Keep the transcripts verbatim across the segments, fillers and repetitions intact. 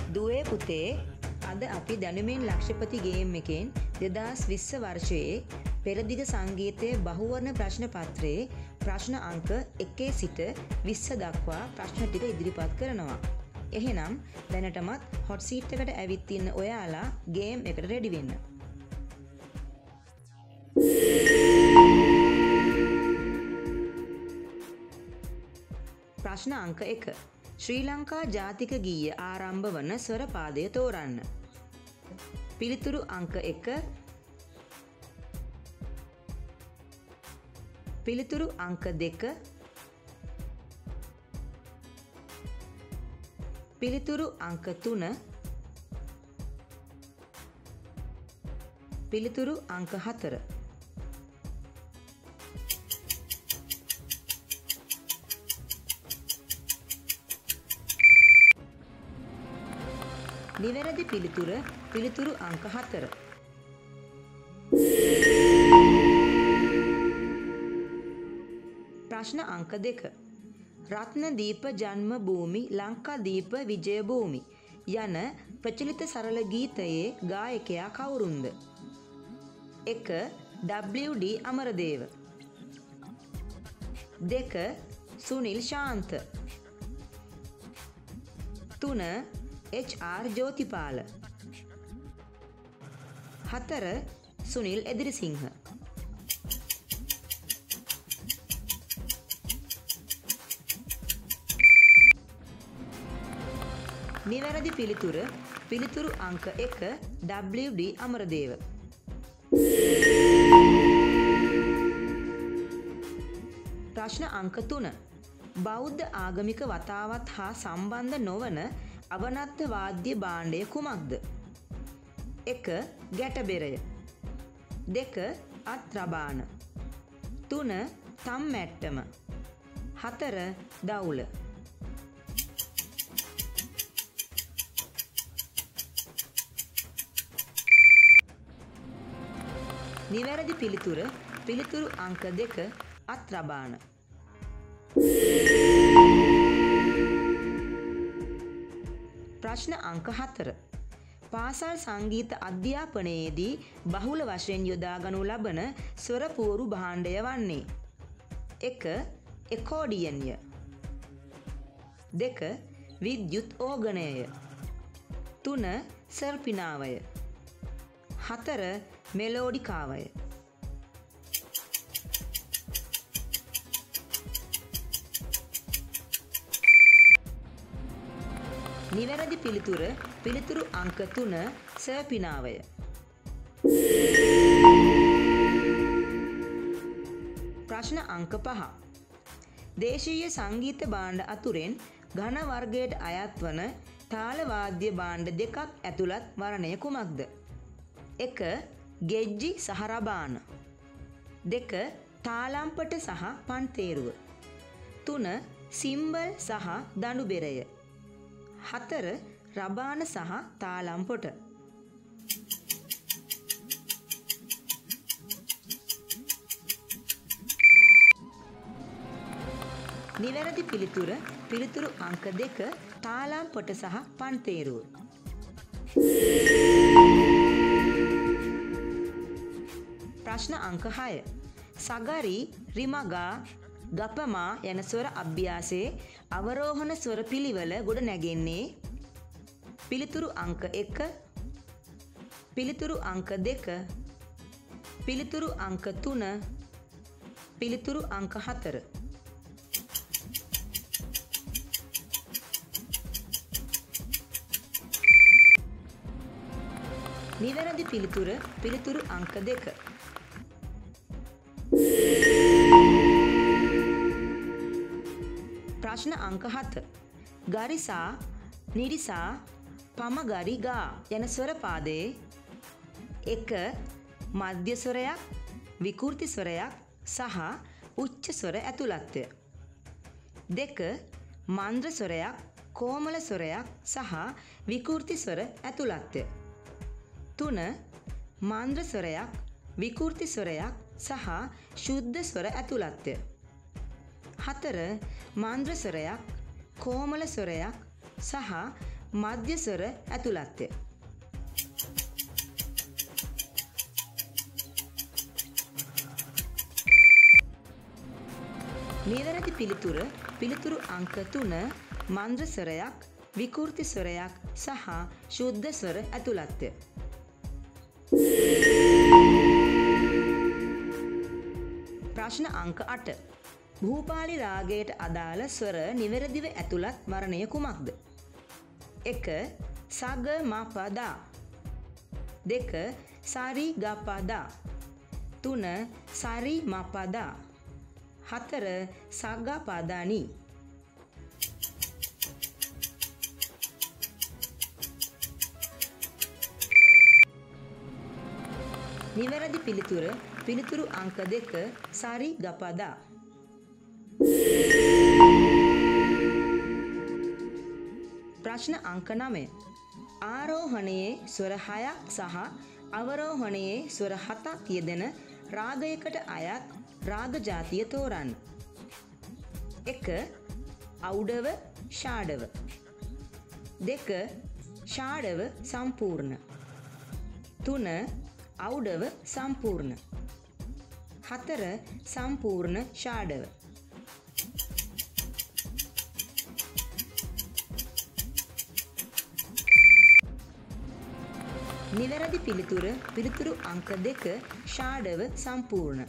දුවේ පුතේ අද අපි දැනුමින් ලක්ෂපති ගේම් එකෙන් දෙදාස් විස්ස වර්ෂයේ පෙරදිග සංගීතයේ බහුවර්ණ ප්‍රශ්න පත්‍රයේ ප්‍රශ්න අංක එකේ සිට විස්ස දක්වා ප්‍රශ්න ටික ඉදිරිපත් කරනවා. එහෙනම් දැනටමත් හොට් සීට් එකට ඇවිත් ඉන්න ඔයාලා ගේම් එකට රෙඩි වෙන්න. ප්‍රශ්න අංක එක. ශ්‍රී ලංකා ජාතික ගීය ආරම්භ වන ස්වර පාදය තෝරන්න. පිළිතුරු අංක එක. පිළිතුරු අංක දෙක. පිළිතුරු අංක තුන. පිළිතුරු අංක හතර. නිවැරදි පිළිතුර පිළිතුරු අංක හතර. ප්‍රශ්න අංක දෙක. රත්නදීප ජන්ම භූමි ලංකාදීප විජය භූමි යන ප්‍රචලිත සරල ගීතයේ ගායකයා කවුරුන්ද? එක. W D Amaradeva. දෙක. සුනිල් ශාන්ත. තුන. H R Jothipala. හතර. සුනිල් එදිරිසිංහ. නිවැරදි පිළිතුර පිළිතුරු අංක එක ඩබ්ලිව් ඩී අමරදේව. ප්‍රශ්න අංක තුන. බෞද්ධ ආගමික වතාවත් හා සම්බන්ධ නොවන අවනත්ත වාද්‍ය භාණ්ඩය කුමක්ද? එක. ගැටබෙරය. දෙක. අත්රබාන. තුන. තම්මැට්ටම. හතර. දවුල. නිවැරදි පිළිතුර පිළිතුරු අංක දෙක අත්රබාන. ප්‍රශ්න අංක හතර. පාසල් සංගීත අධ්‍යාපනයේදී බහුල වශයෙන් යොදා ගනු ලබන ස්වර පුවරු භාණ්ඩය වන්නේ? එක. එකෝඩියන්ය. දෙක. විද්‍යුත් ඕගනය. තුන. සර්පිනාවය. හතර. මෙලෝඩිකාවය. නිවැරදි පිළිතුර පිළිතුරු අංක තුන සර්පිනාවය. ප්‍රශ්න අංක පහ. දේශීය සංගීත භාණ්ඩ අතුරෙන් ඝන වර්ගයට අයත් වන තාල වාද්‍ය භාණ්ඩ දෙකක් ඇතුළත් වර්ණය කුමක්ද? එක. ගෙජ්ජි සහ රබාන. දෙක. තාලම්පට සහ පන්තේරුව. තුන. සිම්බල් සහ දඬුබෙරය. හතර. රබාන සහ තාලම්පොට. නිවැරදි පිළිතුර පිළිතුරු අංක දෙක තාලම්පොට සහ පන්තේරුව. ප්‍රශ්න අංක හය. සගරි රිමගා ගපමා යන ස්වර අභ්‍යාසයේ අවරෝහණ ස්වර පිළිවෙල ගොඩ නැගෙන්නේ? පිළිතුරු අංක එක. පිළිතුරු අංක දෙක. පිළිතුරු අංක තුන. පිළිතුරු අංක හතර. නිවැරදි පිළිතුර පිළිතුරු අංක දෙක. ප්‍රශ්න අංක හත. ගරිසා නිරිසා පමගරි ගා යන ස්වර පාදයේ එක. මධ්‍ය ස්වරයක් විකෘති ස්වරයක් සහ උච්ච ස්වර ඇතුළත්ය. දෙක. මන්ද්‍ර ස්වරයක් කෝමල ස්වරයක් සහ විකෘති ස්වර ඇතුළත්ය. තුන. මන්ද්‍ර ස්වරයක් විකෘති ස්වරයක් සහ ශුද්ධ ස්වර ඇතුළත්ය. හතර. මන්ද්‍ර ස්වරයක් කෝමල ස්වරයක් සහ මධ්‍ය ස්වර ඇතුළත්ය. නිවැරදි පිළිතුර පිළිතුරු අංක තුන මන්ද්‍ර ස්වරයක්, විකෘති ස්වරයක් සහ ශුද්ධ ස්වර ඇතුළත්ය. ප්‍රශ්න අංක අට. භූපාලි රාගයට අදාළ ස්වර නිවැරදිව ඇතුළත් වර්ණය කුමක්ද? එක. සග ම ප දා. දෙක. සරි ග ප දා. තුන. සරි ම ප දා. හතර. සග ප දා නි. නිවැරදි පිළිතුර පිළිතුරු අංක දෙක සරි ග ප දා. ප්‍රශ්න අංක නවය. ආරෝහණයේ ස්වර හයක් සහ අවරෝහණයේ ස්වර හතක් යෙදෙන රාගයකට අයත් රාග ජාතිය තෝරන්න. එක. ඖඩව ෂාඩව. දෙක. ෂාඩව සම්පූර්ණ. තුන. ඖඩව සම්පූර්ණ. හතර. සම්පූර්ණ ෂාඩව. නිවැරදි පිළිතුර පිළිතුරු අංක දෙක ෂාඩව සම්පූර්ණ.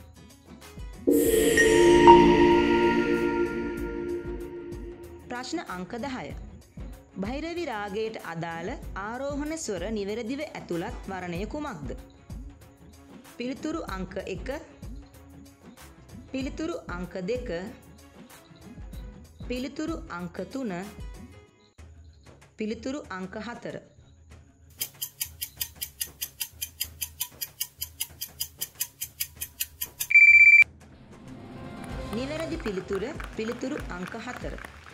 ප්‍රශ්න අංක දහය. භෛරවි රාගයට අදාළ ආරෝහණ ස්වර නිවැරදිව ඇතුළත් වර්ණය කුමක්ද? පිළිතුරු අංක එක, පිළිතුරු අංක දෙක, පිළිතුරු අංක තුන, පිළිතුරු අංක හතර. නිවැරදි පිළිතුර පිළිතුරු අංක හතර.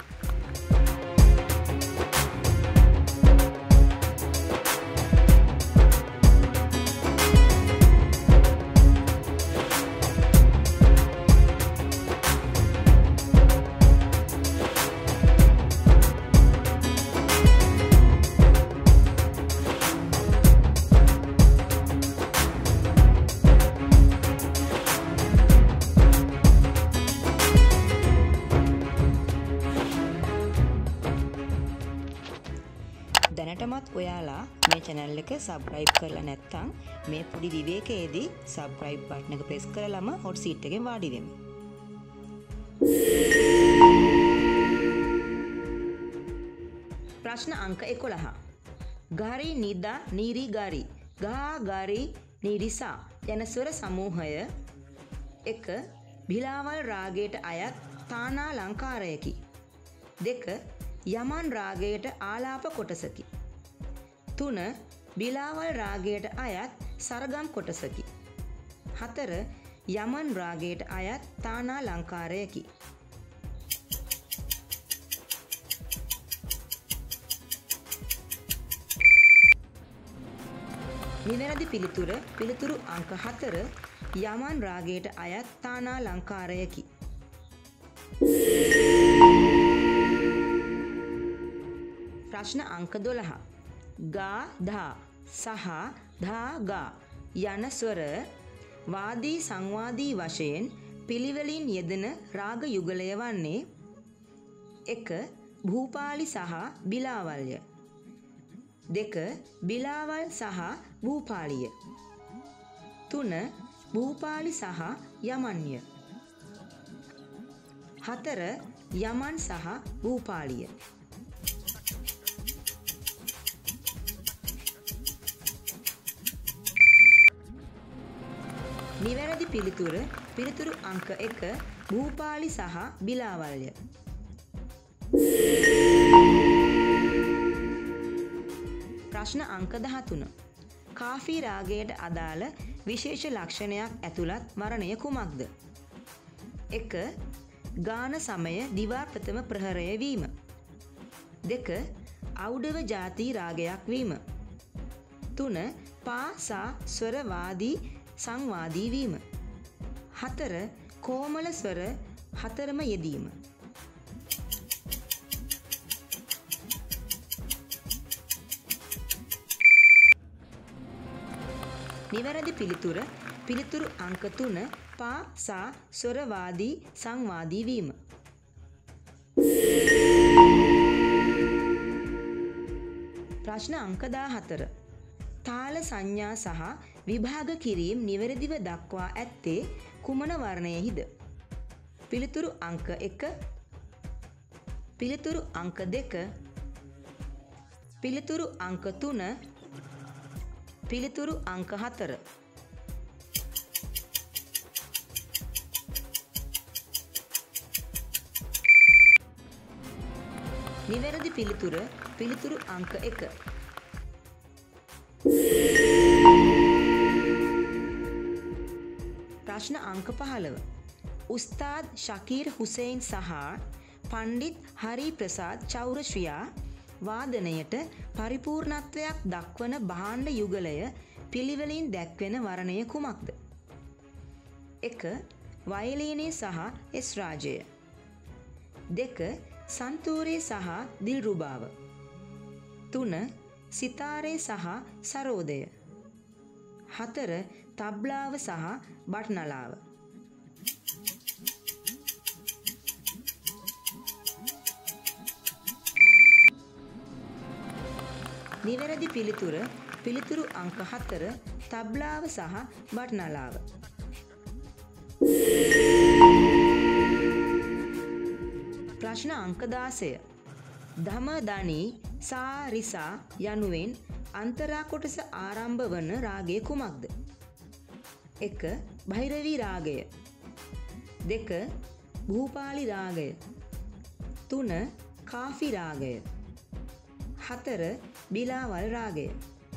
දැනටමත් ඔයාලා මේ channel එක subscribe කරලා නැත්නම් මේ පොඩි විවේකයේදී subscribe button එක press කරලාම hot seat එකෙන් වාඩි වෙමු. ප්‍රශ්න අංක එකොළහ. ගාරි නිදා නීරි ගාරි ගා ගාරි නීරිසා යන ස්වර සමූහය එක. බිලාවල් රාගයට අයත් තානාලංකාරයකි. දෙක. යමන් රාගයට ආලාප කොටසකි. තුන. බිලාවල් රාගයට අයත් සරගම් කොටසකි. හතර. යමන් රාගයට අයත් තානාලංකාරයකි. නිවැරදි පිළිතුර පිළිතුරු අංක හතර යමන් රාගයට අයත් තානාලංකාරයකි. ප්‍රශ්න අංක දොළහ. ගා ධා සහ ධා ගා යන ස්වර වාදී සංවාදී වශයෙන් පිළිවෙලින් යෙදෙන රාග යුගලය වන්නේ එක. භූපාලි සහ බිලාවල්ය. දෙක. බිලාවල් සහ භූපාලිය. තුන. භූපාලි සහ යමන්ය. හතර. යමන් සහ භූපාලිය. නිවැරදි පිළිතුර පිළිතුරු අංක එක භූපාලි සහ බිලාවල්ය. ප්‍රශ්න අංක දහතුන. කාෆී රාගයට අදාළ විශේෂ ලක්ෂණයක් ඇතුළත් වර්ණය කුමක්ද? එක. ගාන සමය දිවා ප්‍රථම ප්‍රහරය වීම. දෙක. ඖඩව ජාති රාගයක් වීම. තුන. පා සා ස්වර වාදී සංවාදී වීම. හතර. කෝමල ස්වර හතරම යෙදීම. නිවැරදි පිළිතුර පිළිතුරු අංක තුන පා සා ස්වරවාදී සංවාදී වීම. ප්‍රශ්න අංක දාහතර. තාල සංඥා සහ විභාග කිරීම නිවැරදිව දක්වා ඇත්තේ කුමන වර්ණයෙහිද? පිළිතුරු අංක එක, පිළිතුරු අංක දෙක, පිළිතුරු අංක තුන, පිළිතුරු අංක හතර. නිවැරදි පිළිතුර පිළිතුරු අංක එක. ප්‍රශ්න අංක පහළව. උස්තාද් ශකීර් හුසයින් සහ පණ්ඩිත් හරි ප්‍රසාද් චෞරශ්‍රියා වාදනයට පරිපූර්ණත්වයක් දක්වන භාණ්ඩ යුගලය පිළිවෙලින් දැක්වෙන වර්ණය කුමක්ද? එක. වයලීනය සහ එස් රාජය. දෙක. සන්තූරේ සහ දිල්රුබාව. තුන. සිතාරේ සහ සරෝදය. හතර. තබ්ලාව සහ බට්නලාව. නිවැරදි පිළිතුර පිළිතුරු අංක හතර තබ්ලාව සහ බට්නලාව. ප්‍රශ්න අංක දාසය. ධමදනි සා රිසා යනුවෙන් අන්තරා කොටස ආරම්භ වන රාගය කුමක්ද? එක. භෛරවී රාගය. දෙක. භූපාලි රාගය. තුන. කාෆි රාගය. හතර. බිලාවල් රාගය.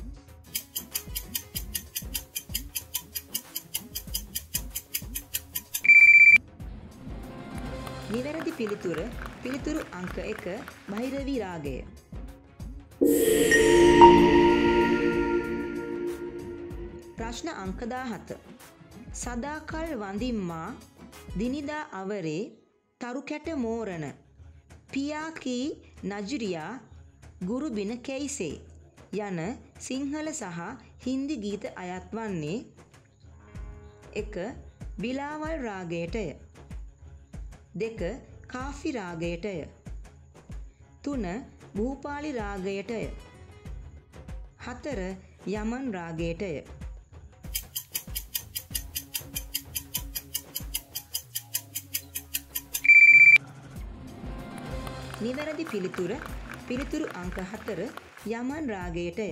නිවැරදි පිළිතුර පිළිතුරු අංක එක භෛරවී රාගය. ප්‍රශ්න අංක දාහත. සදාකල් වඳිම්මා දිනිදා අවරේ තරු කැට මෝරණ පියාකී නජරියා ගුරුබින කැයිසේ යන සිංහල සහ හින්දි ගීත අයත් වන්නේ එක. බිලාවල් රාගයටය. දෙක. කාෆි රාගයටය. තුන. භූපාලි රාගයටය. හතර. යමන් රාගයටය. නිවැරදි පිළිතුර පිළිතුරු අංක හතර යමන් රාගයටය.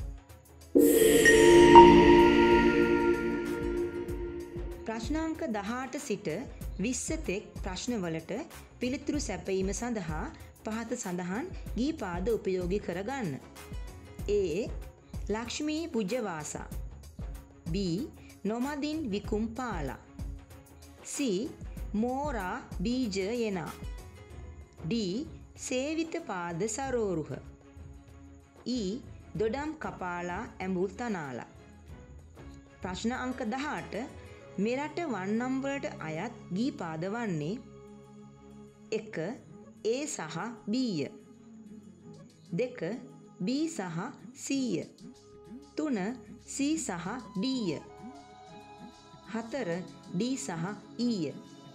ප්‍රශ්නාංක දහඅට සිට විස්ස තෙක් ප්‍රශ්නවලට පිළිතුරු සැපයීම සඳහා පහත සඳහන් ගී පාද උපයෝගී කරගන්න. A. Lakshmi පුජ්‍යවාසා. B. නොමදින් Vikum පාලා. C. මෝරා බීජ යනා. D. සේවිත පාද සරෝරුහ. E. දොඩම් කපාලා ඇඹුල් තනාලා. ප්‍රශ්න අංක දහඅට මෙරට වන්නම් වලට අයත් ගී පාද වන්නේ එක. A සහ B ය. දෙක. B සහ C ය. තුන. C සහ D ය. හතර. D සහ E ය.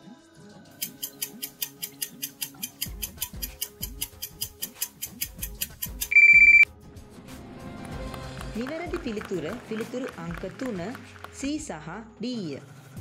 නිවැරදි පිළිතුර පිළිතුරු අංක තුන C සහ D ය.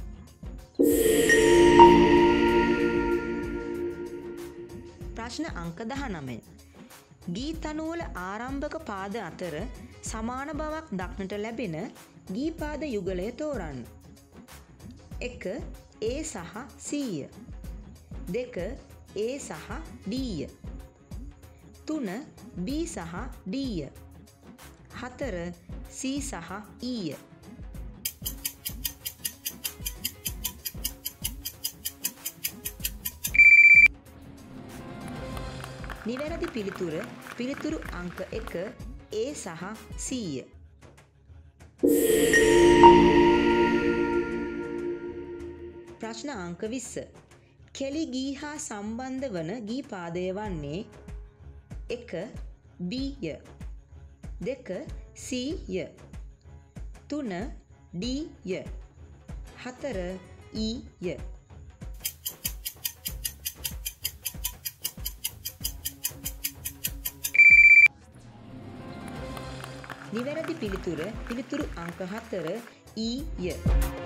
ප්‍රශ්න අංක දහනවය. ගී තනුවල ආරම්භක පාද අතර සමාන බවක් දක්නට ලැබෙන ගී පාද යුගලය තෝරන්න. එක. A සහ C ය. දෙක. A සහ D ය. තුන. B සහ D ය. හතර. C සහ E ය. නිවැරදි පිළිතුර පිළිතුරු අංක එක A සහ C ය. ප්‍රශ්න අංක විස්ස. කෙලි ගී හා සම්බන්ධ වන ගී පාදය වන්නේ එක. B ය. දෙක. C ය. තුන. ඩී ය. හතර ඊ ය. නිවැරදි පිළිතුර පිළිතුරු අංක හතර ඊ ය.